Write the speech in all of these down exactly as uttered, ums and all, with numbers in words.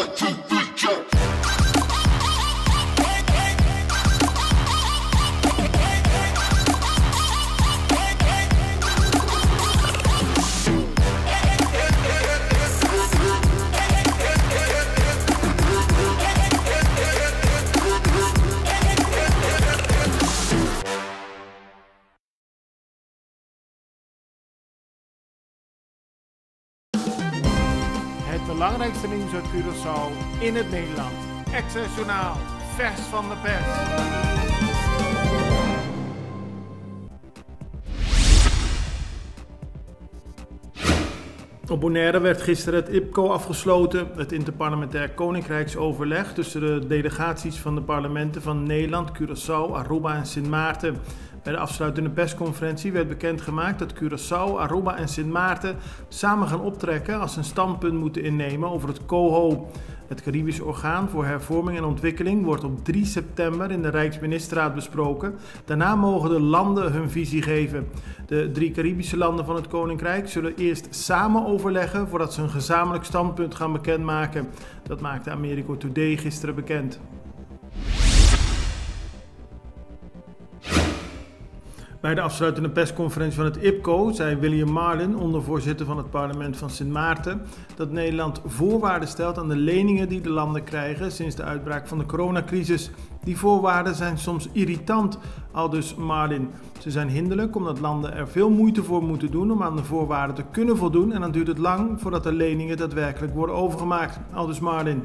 Het belangrijkste nieuws uit Curaçao in het Nederland. Extra Journaal, vers van de pers. Op Bonaire werd gisteren het I P C O afgesloten, het Interparlementair Koninkrijksoverleg tussen de delegaties van de parlementen van Nederland, Curaçao, Aruba en Sint Maarten. Bij de afsluitende persconferentie werd bekendgemaakt dat Curaçao, Aruba en Sint Maarten samen gaan optrekken als ze een standpunt moeten innemen over het C O H O. Het Caribisch Orgaan voor Hervorming en Ontwikkeling wordt op drie september in de Rijksministerraad besproken. Daarna mogen de landen hun visie geven. De drie Caribische landen van het Koninkrijk zullen eerst samen overleggen voordat ze een gezamenlijk standpunt gaan bekendmaken. Dat maakte Americo Today gisteren bekend. Bij de afsluitende persconferentie van het I P C O zei William Marlin, ondervoorzitter van het parlement van Sint Maarten, dat Nederland voorwaarden stelt aan de leningen die de landen krijgen sinds de uitbraak van de coronacrisis. Die voorwaarden zijn soms irritant, aldus Marlin. Ze zijn hinderlijk omdat landen er veel moeite voor moeten doen om aan de voorwaarden te kunnen voldoen en dan duurt het lang voordat de leningen daadwerkelijk worden overgemaakt, aldus Marlin.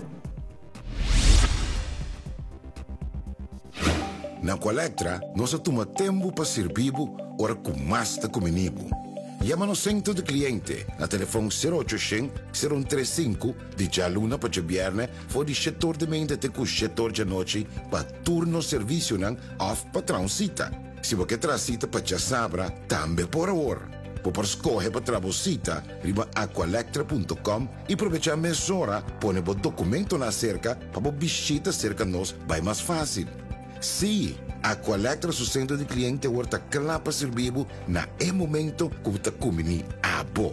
Na Colectra, nós toma tempo para servir ora com mais de comunibo. Llama-nos centro de cliente na telefone zero oito zero zero um três cinco de jaluna para jabierne voor die setor de mente te cu setor de noite para turno serviço nan of patrão cita. Se você traz cita para já sabra, também por hora. Por escolher para trabalhar, riba aqualectra ponto com e aproveitar a mesura, põe o documento na cerca para visita cerca nós, vai mais fácil. Sim, a Colectra su centro de cliente wordt klaar para servir na é momento que você comini abo.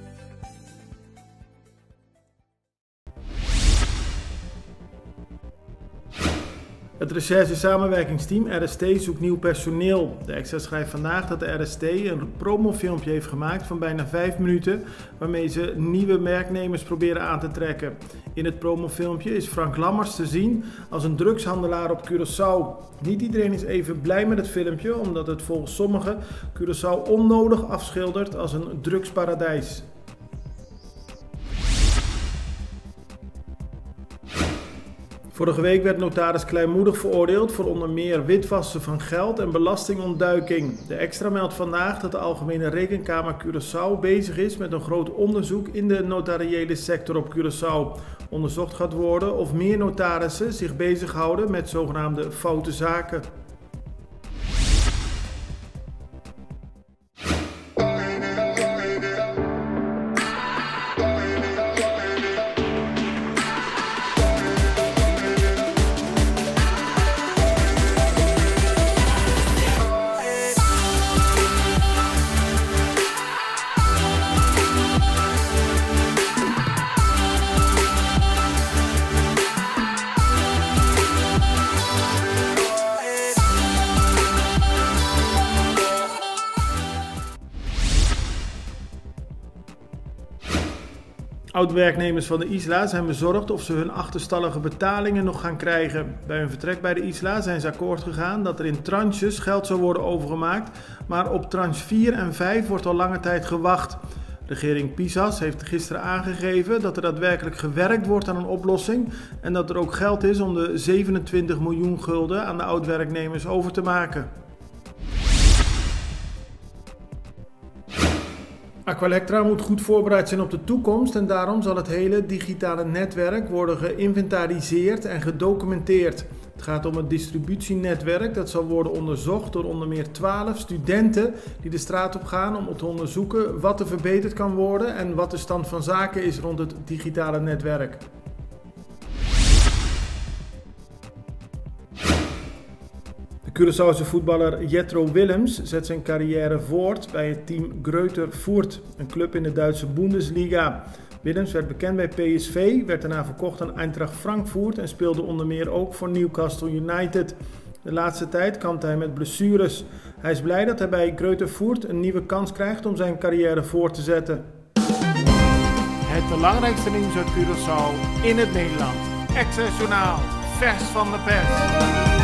Het recherche-samenwerkingsteam R S T zoekt nieuw personeel. De Extra schrijft vandaag dat de R S T een promofilmpje heeft gemaakt van bijna vijf minuten, waarmee ze nieuwe werknemers proberen aan te trekken. In het promofilmpje is Frank Lammers te zien als een drugshandelaar op Curaçao. Niet iedereen is even blij met het filmpje, omdat het volgens sommigen Curaçao onnodig afschildert als een drugsparadijs. Vorige week werd notaris Kleinmoedig veroordeeld voor onder meer witwassen van geld en belastingontduiking. De Extra meldt vandaag dat de Algemene Rekenkamer Curaçao bezig is met een groot onderzoek in de notariële sector op Curaçao. Onderzocht gaat worden of meer notarissen zich bezighouden met zogenaamde foute zaken. Oud-werknemers van de Isla zijn bezorgd of ze hun achterstallige betalingen nog gaan krijgen. Bij hun vertrek bij de Isla zijn ze akkoord gegaan dat er in tranches geld zou worden overgemaakt, maar op tranche vier en vijf wordt al lange tijd gewacht. Regering Pisas heeft gisteren aangegeven dat er daadwerkelijk gewerkt wordt aan een oplossing en dat er ook geld is om de zevenentwintig miljoen gulden aan de oud-werknemers over te maken. Aqualectra moet goed voorbereid zijn op de toekomst en daarom zal het hele digitale netwerk worden geïnventariseerd en gedocumenteerd. Het gaat om het distributienetwerk dat zal worden onderzocht door onder meer twaalf studenten die de straat op gaan om te onderzoeken wat er verbeterd kan worden en wat de stand van zaken is rond het digitale netwerk. De Curaçaose voetballer Jetro Willems zet zijn carrière voort bij het team Greuther Fürth, een club in de Duitse Bundesliga. Willems werd bekend bij P S V, werd daarna verkocht aan Eintracht Frankfurt en speelde onder meer ook voor Newcastle United. De laatste tijd kampte hij met blessures. Hij is blij dat hij bij Greuther Fürth een nieuwe kans krijgt om zijn carrière voor te zetten. Het belangrijkste nieuws uit Curaçao in het Nederland. Extra Journaal, vers van de pers.